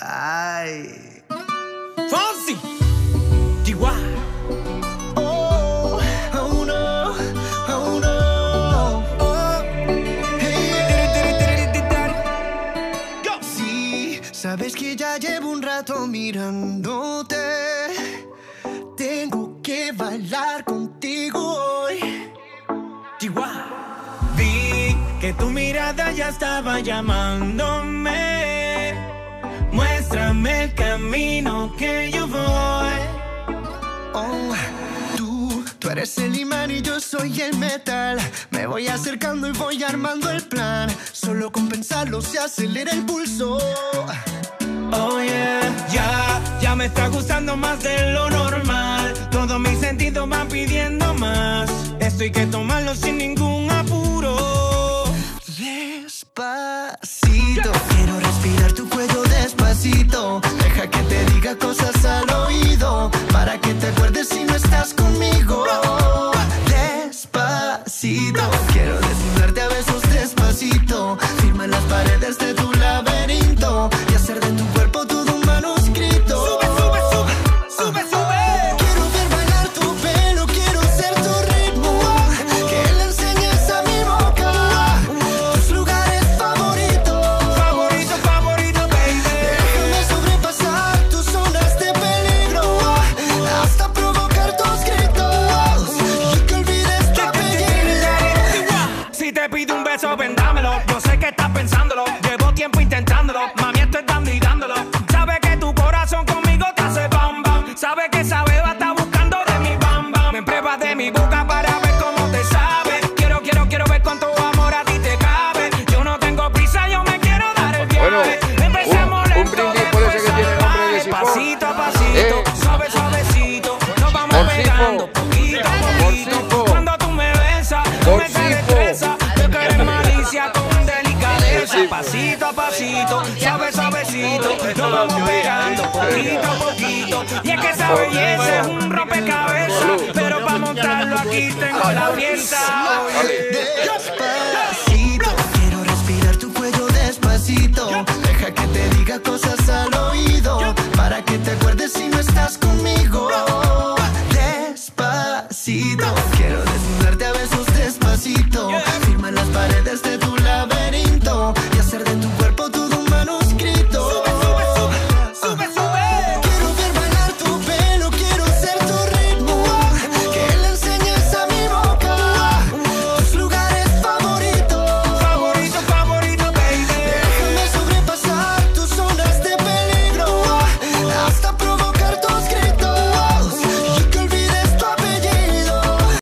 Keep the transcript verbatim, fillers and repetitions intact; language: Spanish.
Ay. Fonsi. Chihuahua. Oh, oh no, oh no. Oh. Hey. Sí, sabes que ya llevo un rato mirándote. Tengo que bailar contigo hoy. Chihuahua. Vi que tu mirada ya estaba llamándome. Muéstrame el camino que yo voy. Oh, tú, tú eres el imán y yo soy el metal. Me voy acercando y voy armando el plan. Solo con pensarlo se acelera el pulso. Oh yeah, ya, ya me está gustando más de lo normal. Todos mis sentidos van pidiendo más. Esto hay que tomarlo sin ningún apuro. Despacito, quiero respirar tu cuello despacito. Deja que te diga cosas al oído, para que te acuerdes si no estás conmigo. Despacito, quiero desnudarte a besos despacito. Firma en las paredes de tu laberinto y hacer de tu cuerpo todo un manuscrito. Sube, sube, sube, sube, sube. Quiero ver bailar tu pelo, quiero ser tu ritmo. Que le enseñes a mi boca tus lugares favoritos. Favorito, favorito, baby. Déjame sobrepasar tus zonas de peligro, hasta provocar tus gritos y que olvides tu apellido. Si te pido un beso, vendámelo. Yo sé que estás pensándolo. Llevo tiempo intentándolo. Mami, esto es dando y dándolo. Sabe que tu corazón conmigo te hace bam bam. Sabe que esa beba está buscando de mi bam bam. Me pruebas de mi boca para ver cómo te sabe. Quiero, quiero, quiero ver cuánto amor a ti te cabe. Yo no tengo prisa, yo me quiero dar el viaje. Bueno, Empecemos un- un lento, brindis por ese que después tiene nombre de salvaje. sifón. Pasito a pasito, Eh. suave, suavecito. Nos vamos Por sifo. pegando poquito a Por poquito. sifo. Cuando tú me besas, tú Por me sifo. caes presa. Yo que eres malicia con delicadeza. Por sifo. Pasito a pasito, suave, suavecito. Nos vamos pegando poquito a poquito. Y es que esa belleza es un rompecabezas. Pero para montarlo aquí tengo la pieza. Despacito, quiero respirar tu cuello despacito. Deja que te diga cosas al oído, para que te acuerdes si no estás conmigo. Despacito, quiero desnudarte a besos despacito.